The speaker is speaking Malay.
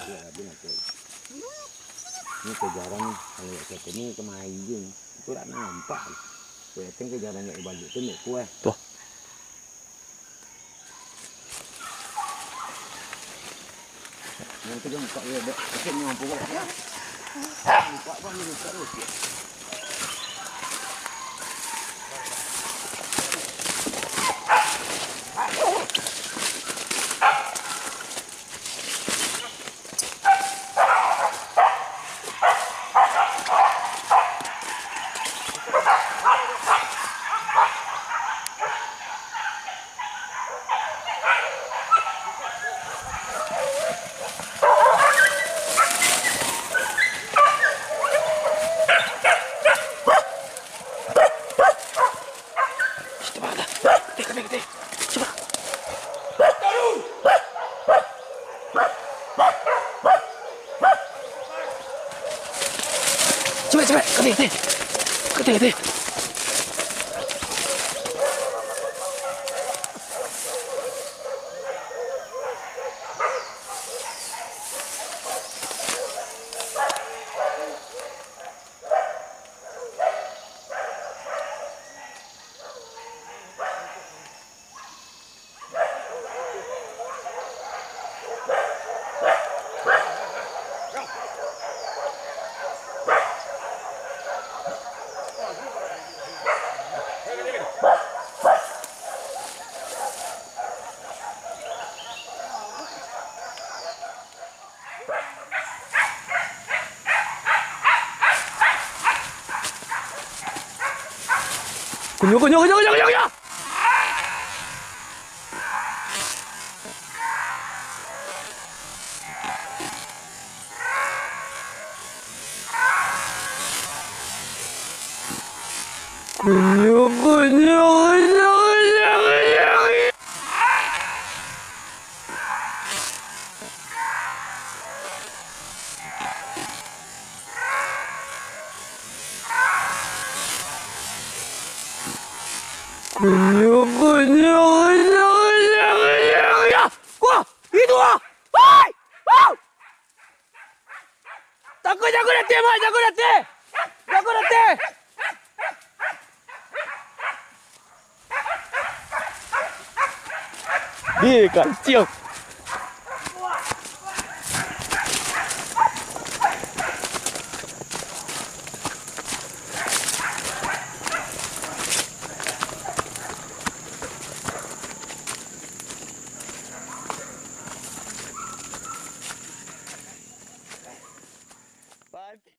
kuat habis nak kuat. Ni kejaran ni kalau kata ni kemain je. Aku tak nampak. Kau datang kejaran nak balik tu nak kuat. Tuh. Yang tu jumpa dia dak. Aku ni mampu buat ya. Buat apa ni terus. Cepat, kete. Kunyo. Kunyo. Wah, itu ah. Hai! Wow! Takut jago nanti, Mak. Jago nanti. Dia kacau.